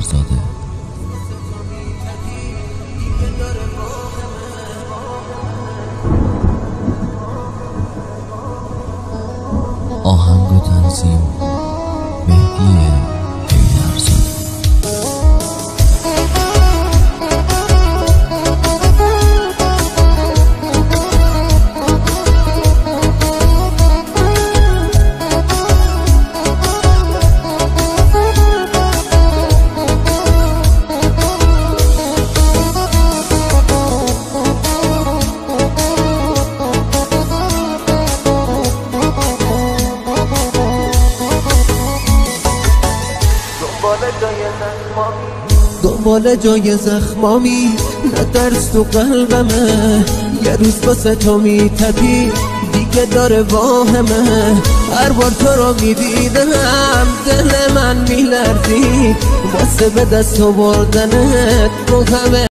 زاده. آهنگ و تنظیم مهدی حیدرزاده. دنبال جای زخمامی نترس تو قلبمه، یه روز واسه تو میتپی دیگه داره واهمه. هر بار تو رو میدیدم دل من میلرزید واسه به دست آوردنت رو همه